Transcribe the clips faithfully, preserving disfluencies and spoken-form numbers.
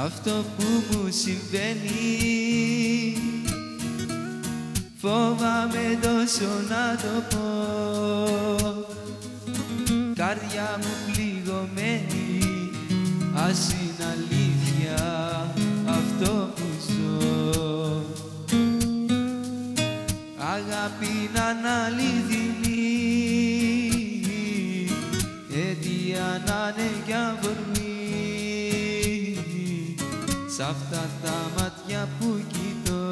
αυτό που μου συμβαίνει. Φόβαμαι τόσο να το πω, καρδιά μου πληγωμένη, ας είναι αλήθεια αυτό που ζω. Αγάπη να είναι αληθινή, αιτία να είναι κι αφορμή, σ' αυτά τα μάτια που κοιτώ,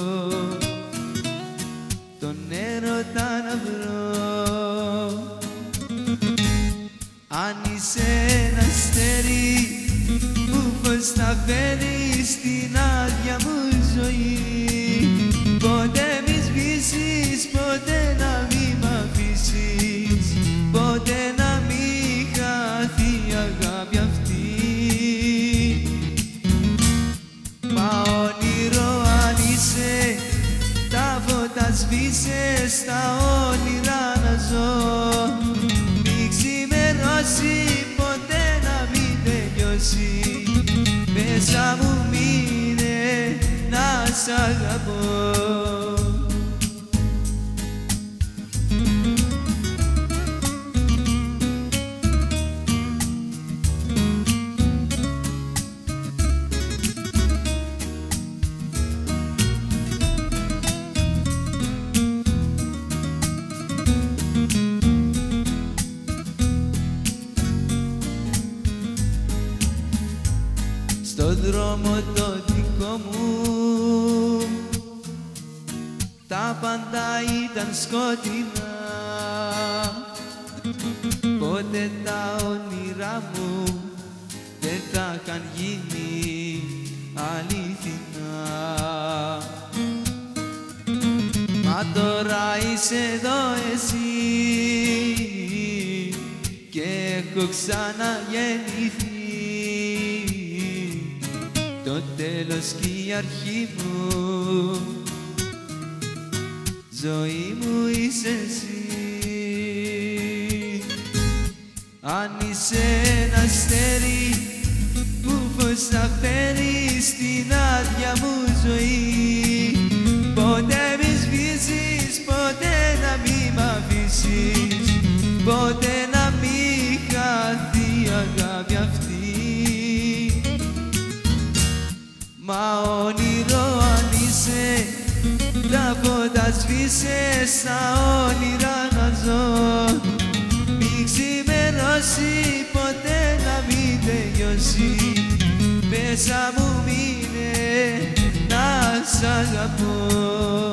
τον έρωτα να βρω. Αν είσαι ένα αστέρι που φως θα φέρει στην άδεια μου ζωή, ποτέ μη σβήσεις, ποτέ να μη μ' αφήσεις, ποτέ να μη χαθεί η αγάπη αυτή. Μα όνειρο αν είσαι, τα φώτα σβήσε, στα όνειρα να ζω. Μη ξημερώσει, ποτέ να μην τελειώσει, μέσα μου μείνε να σ' αγαπώ. Στο δρόμο το δικό μου τα πάντα ήταν σκοτεινά, ποτέ τα όνειρά μου δεν θα είχαν γίνει αληθινά. Μα τώρα είσαι εδώ εσύ και έχω ξαναγεννηθεί, το τέλος κι η αρχή μου, ζωή μου είσαι εσύ. Αν είσαι ένα αστέρι που φως θα φέρει στην άδεια μου ζωή, ποτέ μη σβήσεις, ποτέ να μη μ' αφήσεις, ποτέ να μη χαθεί η αγάπη αυτή. Μα όνειρο αν είσαι, τα φώτα σβήσε, στα όνειρα να ζω. Μη ξημερώσει, ποτέ να μην τελειώσει, μέσα μου μείνε να σ' αγαπώ.